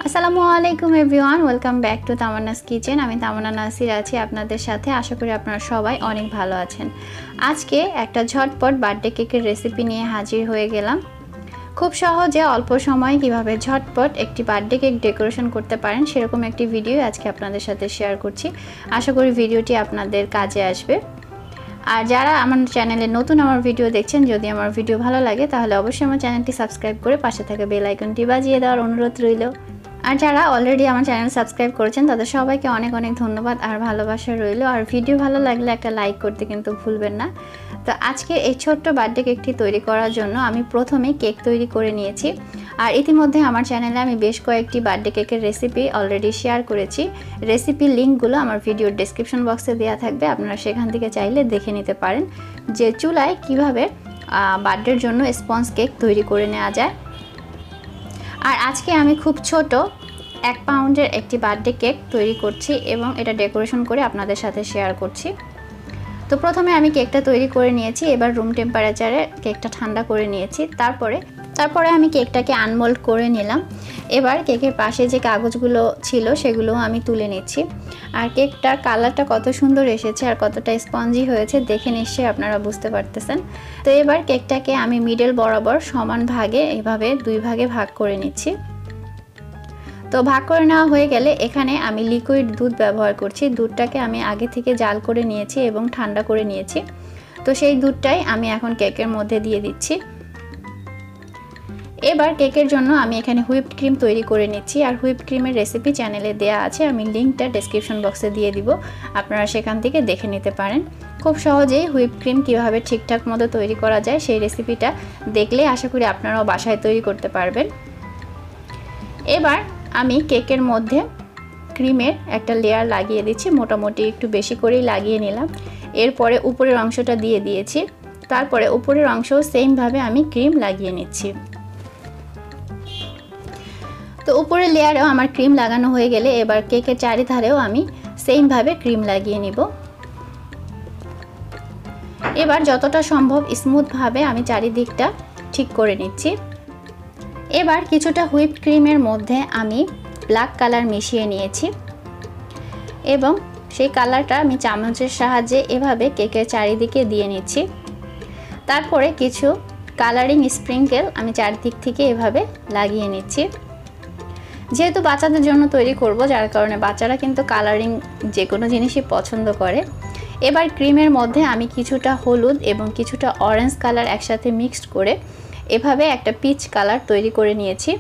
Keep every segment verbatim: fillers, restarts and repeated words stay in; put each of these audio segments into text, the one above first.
আসসালামু আলাইকুম everyone, welcome back to Tamanna's kitchen. আমি তামান্না নাসির আছি আপনাদের সাথে। আশা করি আপনারা সবাই অনেক ভালো আছেন। আজকে একটা ঝটপট বার্থডে কেকের রেসিপি নিয়ে হাজির হয়ে গেলাম। খুব সহজে অল্প সময়ে কিভাবে ঝটপট একটি বার্থডে কেক ডেকোরেশন করতে পারেন সেরকম একটি ভিডিও আজকে আপনাদের সাথে শেয়ার করছি। আশা করি ভিডিওটি আপনাদের কাজে আসবে। আর যারা আমার চ্যানেলে নতুন আমার ভিডিও দেখছেন, যদি আমার ভিডিও ভালো লাগে তাহলে অবশ্যই আমার চ্যানেলটি সাবস্ক্রাইব করে পাশে থাকা বেল আইকনটি বাজিয়ে দেওয়ার অনুরোধ রইল। আর যারা অলরেডি আমার চ্যানেল সাবস্ক্রাইব করেছেন তাদের সবাইকে অনেক অনেক ধন্যবাদ আর ভালোবাসা রইল। আর ভিডিও ভালো লাগলে একটা লাইক করতে কিন্তু ভুলবেন না। তো আজকে এই ছোট্ট বার্থডে কেকটি তৈরি করার জন্য আমি প্রথমে কেক তৈরি করে নিয়েছি। আর ইতিমধ্যে আমার চ্যানেলে আমি বেশ কয়েকটি বার্থডে কেকের রেসিপি অলরেডি শেয়ার করেছি। রেসিপির লিঙ্কগুলো আমার ভিডিওর ডেসক্রিপশন বক্সে দেওয়া থাকবে, আপনারা সেখান থেকে চাইলে দেখে নিতে পারেন যে চুলায় কিভাবে বার্থডের জন্য স্পঞ্জ কেক তৈরি করে নেওয়া যায়। আর আজকে আমি খুব ছোট এক পাউন্ডের একটি বার্থডে কেক তৈরি করছি এবং এটা ডেকোরেশন করে আপনাদের সাথে শেয়ার করছি। তো প্রথমে আমি কেকটা তৈরি করে নিয়েছি, এবার রুম টেম্পারেচারে কেকটা ঠান্ডা করে নিয়েছি। তারপরে তারপরে আমি কেকটাকে আনমোল্ড করে নিলাম। এবার কেকের পাশে যে কাগজগুলো ছিল সেগুলো আমি তুলে নিচ্ছি। আর কেকটার কালারটা কত সুন্দর এসেছে আর কতটা স্পঞ্জি হয়েছে দেখে নিশ্চয়ই আপনারা বুঝতে পারতেছেন। তো এবার কেকটাকে আমি মিডল বরাবর সমান ভাগে এভাবে দুই ভাগে ভাগ করে নিচ্ছি। তো ভাগ করে নেওয়া হয়ে গেলে এখানে আমি লিকুইড দুধ ব্যবহার করছি। দুধটাকে আমি আগে থেকে জাল করে নিয়েছি এবং ঠান্ডা করে নিয়েছি। তো সেই দুধটাই আমি এখন কেকের মধ্যে দিয়ে দিচ্ছি। এবার কেকের জন্য আমি এখানে হুইপড ক্রিম তৈরি করে নিচ্ছি। আর হুইপড ক্রিমের রেসিপি চ্যানেলে দেওয়া আছে, আমি লিঙ্কটা ডেসক্রিপশন বক্সে দিয়ে দিব, আপনারা সেখান থেকে দেখে নিতে পারেন। খুব সহজেই হুইপড ক্রিম কীভাবে ঠিকঠাক মতো তৈরি করা যায় সেই রেসিপিটা দেখলে আশা করি আপনারাও বাসায় তৈরি করতে পারবেন। এবার আমি কেকের মধ্যে ক্রিমের একটা লেয়ার লাগিয়ে দিচ্ছি, মোটামুটি একটু বেশি করেই লাগিয়ে নিলাম। এরপরে উপরের অংশটা দিয়ে দিয়েছি, তারপরে উপরের অংশও সেমভাবে আমি ক্রিম লাগিয়ে নিচ্ছি। তো উপরের লেয়ারেও আমার ক্রিম লাগানো হয়ে গেলে এবার কেকের চারিধারেও আমি সেমভাবে ক্রিম লাগিয়ে নিব। এবার যতটা সম্ভব স্মুথভাবে আমি চারিদিকটা ঠিক করে নিচ্ছি। এবার কিছুটা হুইপড ক্রিমের মধ্যে আমি ব্ল্যাক কালার মিশিয়ে নিয়েছি এবং সেই কালারটা আমি চামচের সাহায্যে এভাবে কেকের চারিদিকে দিয়ে নিচ্ছি। তারপরে কিছু কালারিং স্প্রিঙ্কেল আমি চারদিক থেকে এভাবে লাগিয়ে নিচ্ছি। যেহেতু বাচ্চাদের জন্য তৈরি করব, যার কারণে বাচ্চারা কিন্তু কালারিং যে কোনো জিনিসই পছন্দ করে। এবার ক্রিমের মধ্যে আমি কিছুটা হলুদ এবং কিছুটা অরেঞ্জ কালার একসাথে মিক্সড করে এভাবে একটা পিচ কালার তৈরি করে নিয়েছি।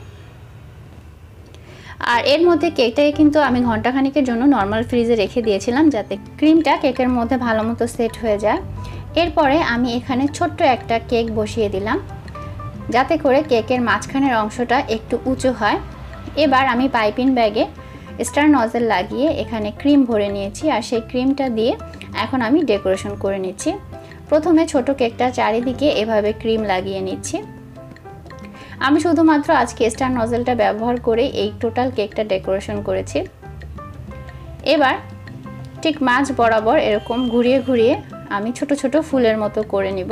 আর এর মধ্যে কেকটাকে কিন্তু আমি ঘন্টাখানিকের জন্য নর্মাল ফ্রিজে রেখে দিয়েছিলাম যাতে ক্রিমটা কেকের মধ্যে ভালো মতো সেট হয়ে যায়। এরপরে আমি এখানে ছোট্ট একটা কেক বসিয়ে দিলাম যাতে করে কেকের মাঝখানের অংশটা একটু উঁচু হয়। এবার আমি পাইপিং ব্যাগে স্টার নজেল লাগিয়ে এখানে ক্রিম ভরে নিয়েছি আর সেই ক্রিমটা দিয়ে এখন আমি ডেকোরেশন করে নিচ্ছি। প্রথমে ছোট কেকটার চারিদিকে এভাবে ক্রিম লাগিয়ে নিচ্ছি। আমি শুধুমাত্র আজকে স্টার নজেলটা ব্যবহার করে এই টোটাল কেকটা ডেকোরেশন করেছি। এবার ঠিক মাঝ বরাবর এরকম ঘুরিয়ে ঘুরিয়ে আমি ছোট ছোট ফুলের মতো করে নিব।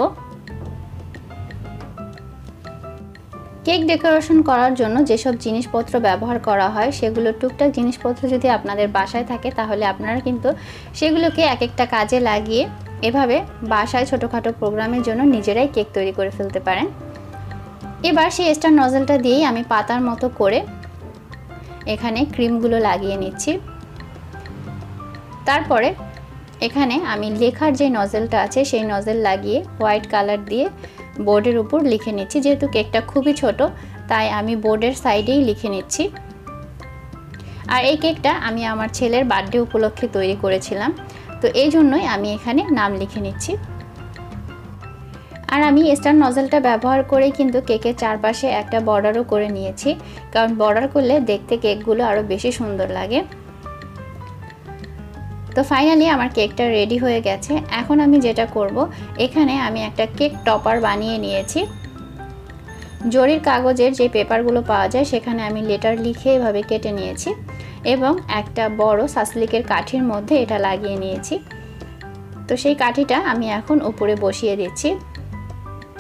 কেক ডেকোরেশন করার জন্য যেসব জিনিসপত্র ব্যবহার করা হয় সেগুলো টুকটাক জিনিসপত্র যদি আপনাদের বাসায় থাকে তাহলে আপনারা কিন্তু সেগুলোকে এক একটা কাজে লাগিয়ে এভাবে বাসায় ছোটোখাটো প্রোগ্রামের জন্য নিজেরাই কেক তৈরি করে ফেলতে পারেন। এবার সেই স্টার নজলটা দিয়েই আমি পাতার মতো করে এখানে ক্রিমগুলো লাগিয়ে নিচ্ছি। তারপরে এখানে আমি লেখার যে নজলটা আছে সেই নজল লাগিয়ে হোয়াইট কালার দিয়ে বোর্ডের উপর লিখে নিচ্ছি। যেহেতু কেকটা খুবই ছোট তাই আমি বোর্ডের সাইডেই লিখে নিচ্ছি। আর এই কেকটা আমি আমার ছেলের বার্থডে উপলক্ষে তৈরি করেছিলাম, তো এই জন্যই আমি এখানে নাম লিখে নিচ্ছি। আর আমি স্টার নজলটা ব্যবহার করে কিন্তু কেকের চারপাশে একটা বর্ডারও করে নিয়েছি, কারণ বর্ডার করলে দেখতে কেকগুলো আরও বেশি সুন্দর লাগে। তো ফাইনালি আমার কেকটা রেডি হয়ে গেছে। এখন আমি যেটা করব, এখানে আমি একটা কেক টপার বানিয়ে নিয়েছি। জরির কাগজের যে পেপারগুলো পাওয়া যায় সেখানে আমি লেটার লিখে এভাবে কেটে নিয়েছি এবং একটা বড় সাসলিকের কাঠির মধ্যে এটা লাগিয়ে নিয়েছি। তো সেই কাঠিটা আমি এখন উপরে বসিয়ে দিচ্ছি।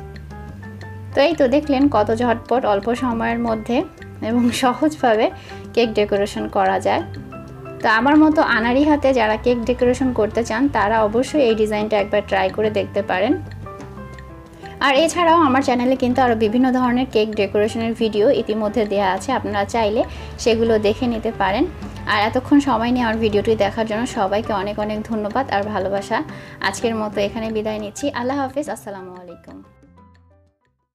তো এই তো দেখলেন কত ঝটপট অল্প সময়ের মধ্যে এবং সহজভাবে কেক ডেকোরেশন করা যায়। তো আমার মতো আনাড়ি হাতে যারা কেক ডেকোরেশন করতে চান তারা অবশ্যই এই ডিজাইনটা একবার ট্রাই করে দেখতে পারেন। আর এছাড়াও আমার চ্যানেলে কিন্তু আরও বিভিন্ন ধরনের কেক ডেকোরেশনের ভিডিও ইতিমধ্যে দেওয়া আছে, আপনারা চাইলে সেগুলো দেখে নিতে পারেন। আর এতক্ষণ সময় নিয়ে আমার ভিডিওটি দেখার জন্য সবাইকে অনেক অনেক ধন্যবাদ আর ভালোবাসা। আজকের মতো এখানে বিদায় নিচ্ছি। আল্লাহ হাফিজ, আসসালামু আলাইকুম।